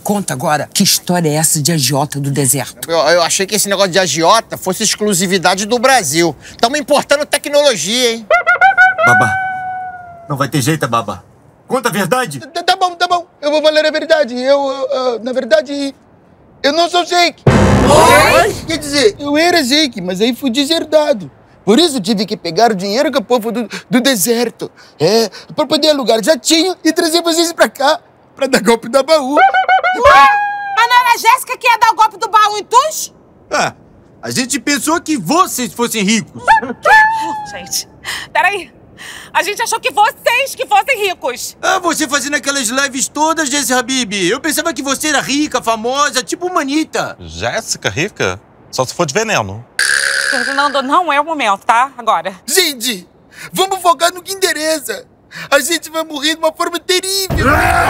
conta agora, que história é essa de agiota do deserto? Eu achei que esse negócio de agiota fosse exclusividade do Brasil. Estamos importando tecnologia, hein? Babá, não vai ter jeito, Babá. Conta a verdade. Tá bom. Eu vou falar a verdade. Na verdade, eu não sou Jake. Oi? Quer dizer, eu era Jake, mas aí fui deserdado. Por isso tive que pegar o dinheiro com o povo do deserto. Pra poder alugar jatinho e trazer vocês pra cá, pra dar golpe da baú. Mas não era a Jéssica que ia dar o golpe do baú em Tus? A gente pensou que vocês fossem ricos. Gente, peraí. A gente achou que vocês que fossem ricos. Você fazendo aquelas lives todas, Jessie Habib. Eu pensava que você era rica, famosa, tipo Manita. Jéssica rica? Só se for de veneno. Fernando, não é o momento, tá? Agora. Gente, vamos focar no que interessa. A gente vai morrer de uma forma terrível.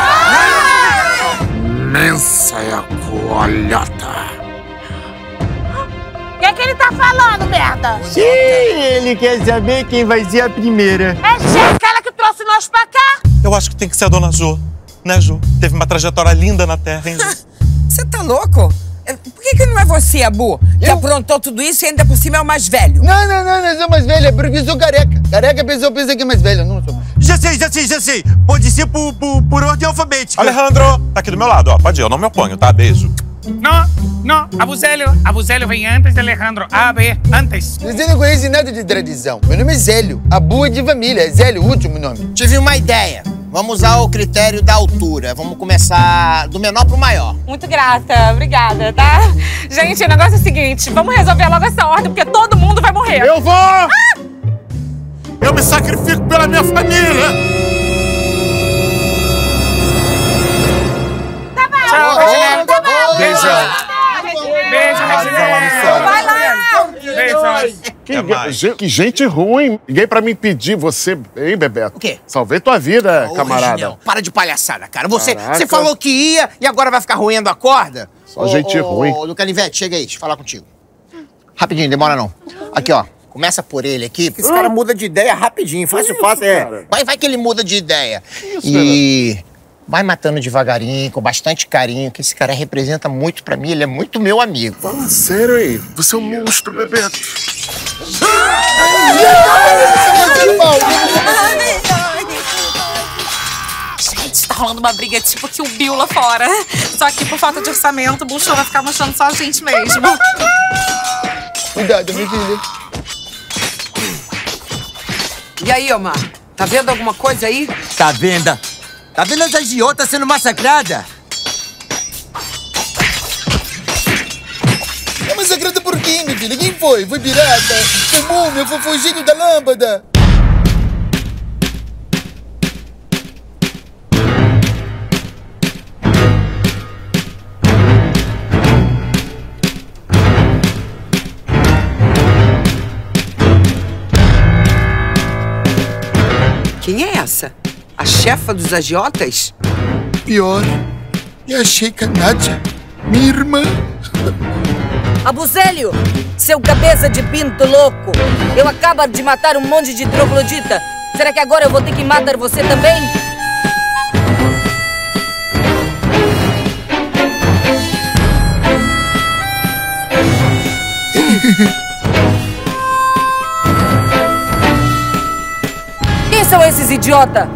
Imensa é a coalhota. O que é que ele tá falando, merda? Sim, ele quer saber quem vai ser a primeira. É Jéssica, ela que trouxe nós pra cá. Eu acho que tem que ser a dona Jo. Né, Jo? Teve uma trajetória linda na Terra, hein, Jo? Você tá louco? Por que não é você, Abu, que aprontou tudo isso e ainda por cima é o mais velho? Não, eu sou mais velha, porque eu sou careca. Careca, a pessoa pensa que é mais velha, não sou. Já sei. Pode ser por ordem alfabética. Alejandro, tá aqui do meu lado, ó. Pode ir, eu não me oponho, tá? Beijo. Não. Abuselio vem antes de Alejandro. A, B, antes. Você não conhece nada de tradição. Meu nome é Zélio. Abu é de família. É Zélio, o último nome. Tive uma ideia. Vamos usar o critério da altura. Vamos começar do menor pro maior. Muito grata, obrigada, tá? Gente, o negócio é o seguinte, vamos resolver logo essa ordem, porque todo mundo vai morrer. Eu vou! Eu me sacrifico pela minha família! Tá bom. Tchau, Reginaldo. Beijo, Reginaldo. Vai lá. Beijo. Que gente ruim. Liguei pra me impedir você, hein, Bebeto? O quê? Salvei tua vida, camarada. Reginão, para de palhaçada, cara. Você Caraca. falou que ia e agora vai ficar roendo a corda? Só gente ruim. Do Canivete, chega aí, deixa eu falar contigo. Rapidinho, demora não. Aqui, ó. Começa por ele aqui, porque esse cara muda de ideia rapidinho. Fácil. Cara? Vai que ele muda de ideia. Isso, e vai matando devagarinho, com bastante carinho, que esse cara representa muito pra mim, ele é muito meu amigo. Fala sério aí. Você é um monstro, Bebeto. Gente, tá rolando uma briga tipo que o Bill lá fora. Só que por falta de orçamento, o Buchão vai ficar mostrando só a gente mesmo. Cuidado, minha filha. E aí, Omar? Tá vendo alguma coisa aí? Tá vendo? Tá vendo as agiotas sendo massacradas? É massacrada por quem, minha filha? Quem foi? Foi pirata? Foi múmia? Foi fugido da lâmpada? Quem é essa? A chefa dos agiotas? Pior, é a Sheikha Nadia, minha irmã. Abusélio, seu cabeça de pinto louco. Eu acabo de matar um monte de troglodita. Será que agora eu vou ter que matar você também? Quem são esses idiotas?